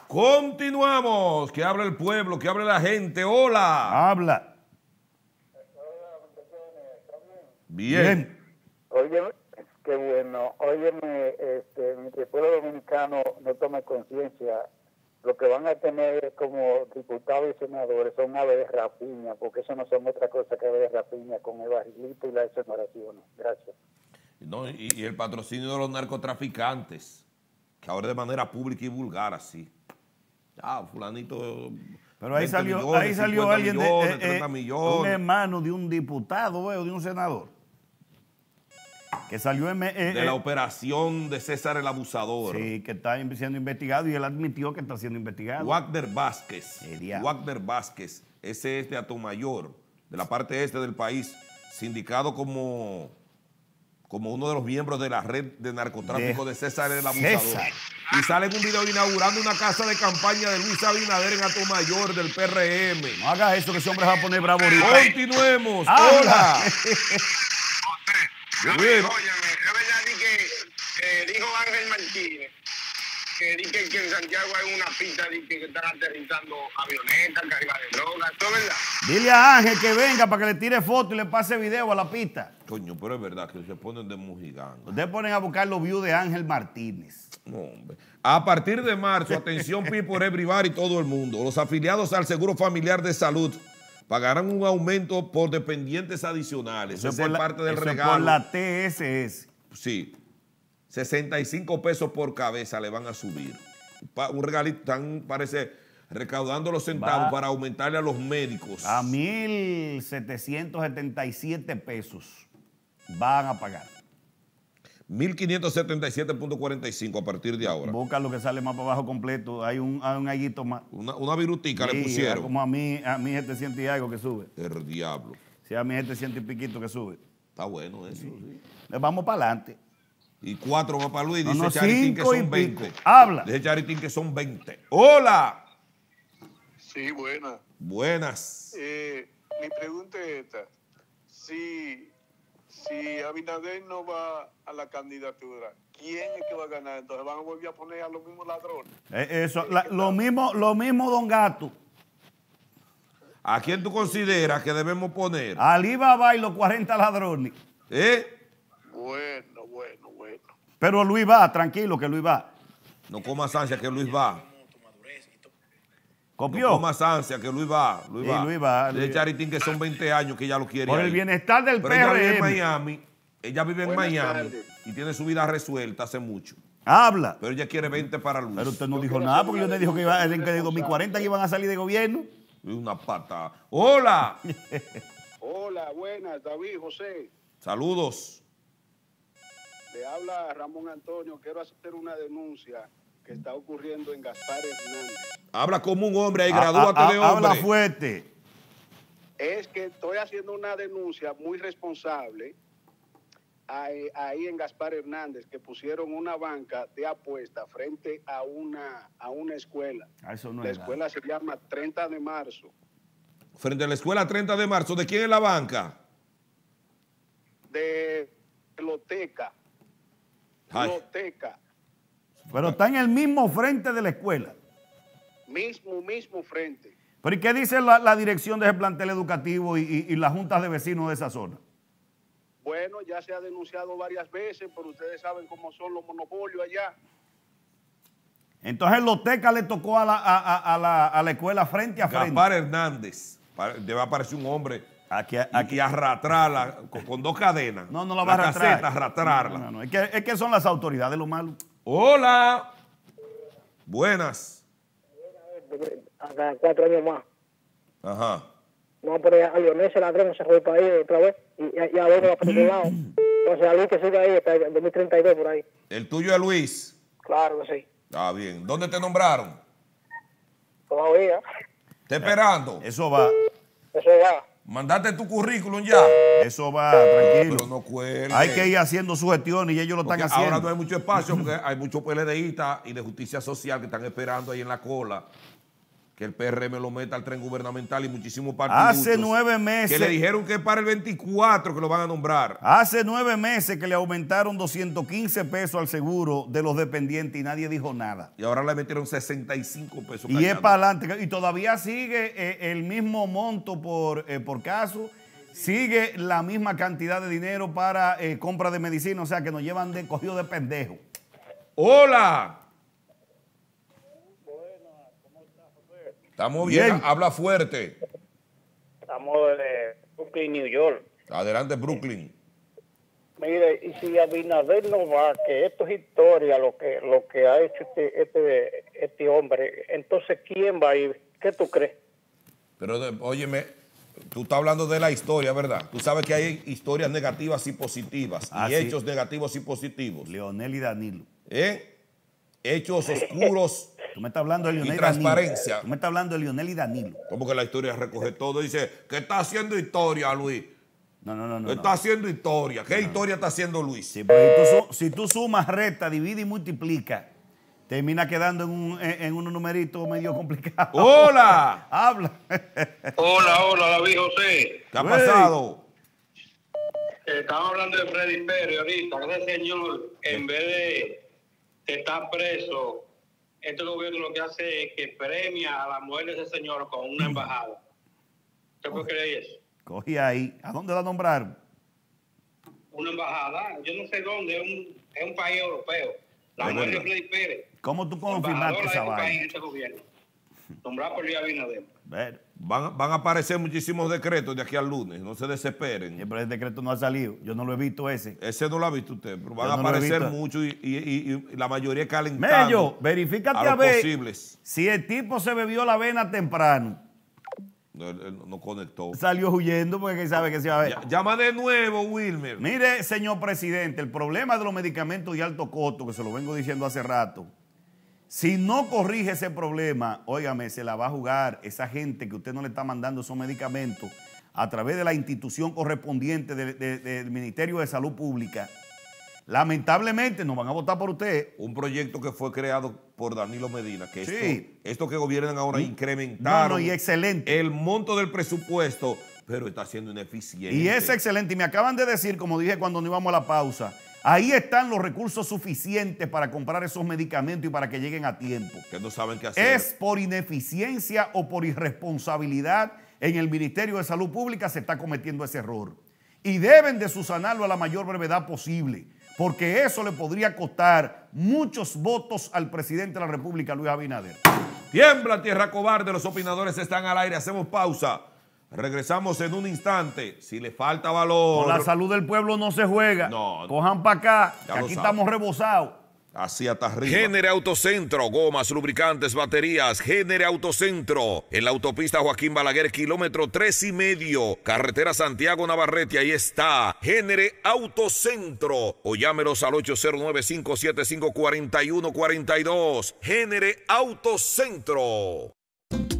Continuamos. Que hable el pueblo, que hable la gente. Hola. Habla. Bien. Oye, qué bueno. Óyeme, el pueblo dominicano no toma conciencia. Lo que van a tener como diputados y senadores son aves de rapiña, porque eso no son otra cosa que aves de rapiña con el barrilito y las exoneraciones. Gracias. No, y el patrocinio de los narcotraficantes, que ahora de manera pública y vulgar así. Ah, fulanito. Pero ahí salió, millones, alguien millones, de 30 millones. un hermano de un diputado o de un senador que salió de la operación de César el Abusador. Sí, que está siendo investigado y él admitió que está siendo investigado. Wagner Vázquez. Wagner Vázquez, ese es de Atomayor, de la parte este del país, sindicado como uno de los miembros de la red de narcotráfico de César el Abusador. Y sale en un video inaugurando una casa de campaña de Luis Abinader en Atomayor del PRM. No haga eso, que ese hombre va a poner bravo ahorita. Continuemos. Hola. Óyeme, es verdad que dijo Ángel Martínez que en Santiago hay una pista que están aterrizando avionetas, carga de drogas, ¿eso es verdad? Dile a Ángel que venga para que le tire foto y le pase video a la pista. Coño, pero es verdad que se ponen de mujigando. Ustedes ponen a buscar los views de Ángel Martínez. No, hombre. A partir de marzo, atención people everybody y todo el mundo, los afiliados al Seguro Familiar de Salud pagarán un aumento por dependientes adicionales. Eso es parte del regalo. Por la TSS. Sí. 65 pesos por cabeza le van a subir. Un regalito, están, parece, recaudando los centavos para aumentarle a los médicos. A 1.777 pesos van a pagar. 1.577.45 a partir de ahora. Busca lo que sale más para abajo completo. Hay un aguito más. Una virutica sí, le pusieron. Como a mí 700 y algo que sube. El diablo. Sí, a mí 700 y piquito que sube. Está bueno eso. Sí. Vamos para adelante. Y 4 más para Luis. Dice no, Charitín que son 20. Pico. Habla. Dice Charitín que son 20. ¡Hola! Sí, buenas. Buenas. Mi pregunta es esta. Si Abinader no va a la candidatura, ¿quién es que va a ganar? Entonces van a volver a poner a los mismos ladrones. Lo mismo, Don Gato. ¿A quién tú consideras que debemos poner? Alibaba y los 40 ladrones. Bueno. Pero Luis va, tranquilo que Luis va. No comas ansia que Luis va. ¿Copió? No comas ansia que Luis va. Luis va. De Charitín que son 20 años que ella lo quiere. Por el bienestar del PRM. Ella vive en Miami. Ella vive en Miami y tiene su vida resuelta hace mucho. Habla. Pero ella quiere 20 para Luis. Pero usted no dijo nada porque yo le dijo que en 2040 iban a salir de gobierno. Una pata. ¡Hola! Hola, buenas, David, José. Saludos. Le habla Ramón Antonio. Quiero hacer una denuncia que está ocurriendo en Gaspar Hernández. Habla como un hombre y gradúate de hombre. Habla fuerte. Es que estoy haciendo una denuncia muy responsable ahí en Gaspar Hernández, que pusieron una banca de apuesta frente a una escuela. Eso no la es escuela se llama 30 de marzo. Frente a la escuela 30 de marzo. ¿De quién es la banca? De Loteca. Loteca. Pero está en el mismo frente de la escuela. Mismo frente. ¿Pero y qué dice la dirección de ese plantel educativo y las juntas de vecinos de esa zona? Bueno, ya se ha denunciado varias veces, pero ustedes saben cómo son los monopolios allá. Entonces Loteca le tocó a la escuela frente a frente. Gaspar Hernández. Debe aparecer un hombre aquí arrastrarla con 2 cadenas. No la va a arrastrar. Caseta, arrastrarla. No. Es que son las autoridades lo malo. Hola. Buenas. Hasta 4 años más. Ajá. No, pero a Lionel se ladrón, se fue para ahí otra vez. Y a ver va para otro lado. Entonces, a Luis que sigue ahí hasta el 2032 por ahí. ¿El tuyo es Luis? Claro que sí. Ah, bien. ¿Dónde te nombraron? Todavía. ¿Está esperando? Eso va. ¿Mandaste tu currículum ya? Eso va, tranquilo. Pero no cuelgue. Hay que ir haciendo su gestión y ellos lo están haciendo. Ahora no hay mucho espacio porque hay muchos PLDistas y de justicia social que están esperando ahí en la cola que el PRM lo meta al tren gubernamental y muchísimos partidos. Hace 9 meses. Que le dijeron que es para el 24 que lo van a nombrar. Hace 9 meses que le aumentaron 215 pesos al seguro de los dependientes y nadie dijo nada. Y ahora le metieron 65 pesos. Y es para adelante. Y todavía sigue el mismo monto por caso. Sigue la misma cantidad de dinero para compra de medicina. O sea que nos llevan de cogido de pendejo. ¡Hola! Estamos bien, habla fuerte. Estamos de Brooklyn, New York. Adelante, Brooklyn. Mire, y si Abinader no va, que esto es historia, lo que ha hecho este hombre, entonces ¿quién va a ir? ¿Qué tú crees? Pero, óyeme, tú estás hablando de la historia, ¿verdad? Tú sabes que hay historias negativas y positivas, y hechos negativos y positivos. Leonel y Danilo. Hechos oscuros. Tú me estás hablando de Leonel y transparencia. Danilo. Tú me estás hablando de Leonel y Danilo. ¿Cómo que la historia recoge todo? Dice, ¿qué está haciendo historia, Luis? No. Está haciendo historia. ¿Qué historia está haciendo Luis? Sí, pues, si tú sumas, resta, divide y multiplica, termina quedando en un numerito medio complicado. ¡Hola! Habla. Hola, David José. ¿Qué ha pasado? Estamos hablando de Freddy Pérez ahorita. Ese señor, en vez de estar preso, este gobierno lo que hace es que premia a la mujer de ese señor con una embajada. ¿Qué puede creer eso? Cogí ahí. ¿A dónde la nombraron? Una embajada. Yo no sé dónde. Es un país europeo. La mujer de Freddy Pérez. ¿Cómo tú confirmaste esa vaina? Este gobierno. Nombrado por Luis Abinader. Van a aparecer muchísimos decretos de aquí al lunes. No se desesperen. Sí, pero el decreto no ha salido. Yo no lo he visto ese. Ese no lo ha visto usted. Pero van a aparecer muchos y la mayoría calentando. Mello, verifícate a ver posibles. Si el tipo se bebió la avena temprano. No conectó. Salió huyendo porque sabe que se va a ver. Llama de nuevo, Wilmer. Mire, señor presidente, el problema de los medicamentos de alto costo, que se lo vengo diciendo hace rato, si no corrige ese problema, óigame, se la va a jugar esa gente que usted no le está mandando esos medicamentos a través de la institución correspondiente del Ministerio de Salud Pública. Lamentablemente nos van a votar por usted. Un proyecto que fue creado por Danilo Medina, que sí. esto que gobiernan ahora incrementaron y excelente. El monto del presupuesto, pero está siendo ineficiente. Y es excelente. Y me acaban de decir, como dije cuando nos íbamos a la pausa, ahí están los recursos suficientes para comprar esos medicamentos y para que lleguen a tiempo. Que no saben qué hacer. Es por ineficiencia o por irresponsabilidad en el Ministerio de Salud Pública se está cometiendo ese error. Y deben de subsanarlo a la mayor brevedad posible, porque eso le podría costar muchos votos al presidente de la República, Luis Abinader. Tiembla tierra cobarde, los opinadores están al aire, hacemos pausa. Regresamos en un instante. Si le falta valor. Con la salud del pueblo no se juega. No. Cojan para acá, que aquí estamos rebosados. Así hasta arriba. Génere Autocentro, gomas, lubricantes, baterías. Génere Autocentro. En la autopista Joaquín Balaguer, kilómetro 3,5. Carretera Santiago Navarrete, ahí está. Génere Autocentro. O llámelos al 809-575-4142. Génere Autocentro.